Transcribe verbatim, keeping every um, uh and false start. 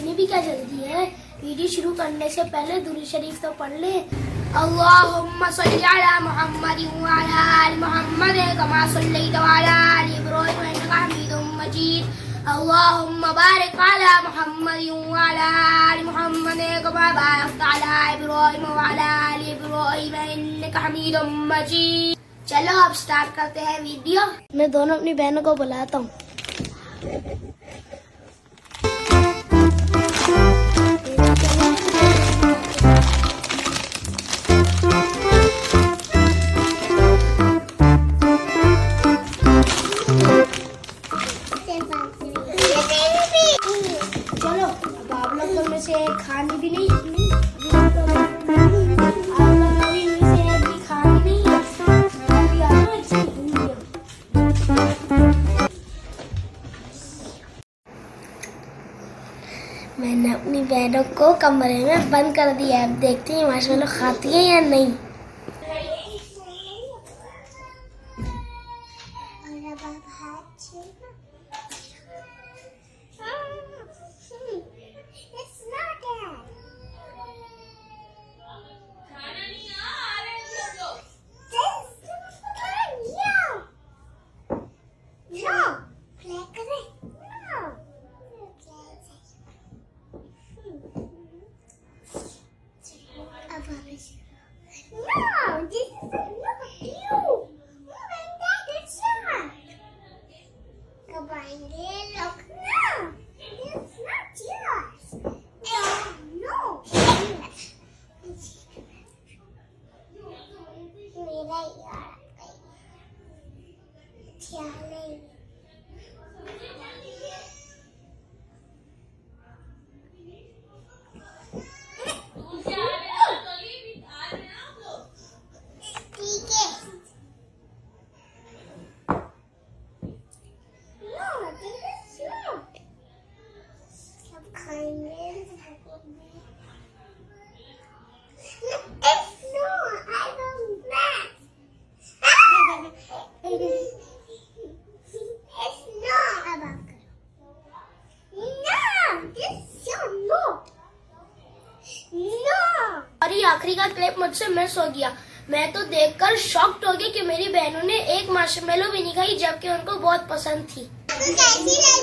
इतनी भी क्या जल्दी है। वीडियो शुरू करने से पहले दुरूद शरीफ तो पढ़ ले। अल्लाहुम्मा सल्ली अला मुहम्मद व अला आलि मुहम्मद कमा सल्लैता अला आलि इब्राहीम इन्नका हमीदुम मजीद। अल्लाहुम्मा बारिक अला मुहम्मद व अला आलि मुहम्मद कमा बारकता अला इब्राहीम व अला आलि इब्राहीम इन्नका हमीदुम मजीद। चलो अब स्टार्ट करते हैं वीडियो। मैं दोनों अपनी बहनों को बुलाता हूँ। चलो अब आप लोग में से खानी भी नहीं, आप लोग में से एक भी खानी नहीं है। अभी आ जाओ इसकी वीडियो। मैंने अपनी बहनों को कमरे में बंद कर दिया। अब देखते हैं माशाल्लाह खाती है या नहीं। और ये आखिरी का क्लिप मुझसे मिस हो गया। मैं तो देखकर शॉक्ड हो गई कि मेरी बहनों ने एक मार्शमेलो भी नहीं खाई, जबकि उनको बहुत पसंद थी।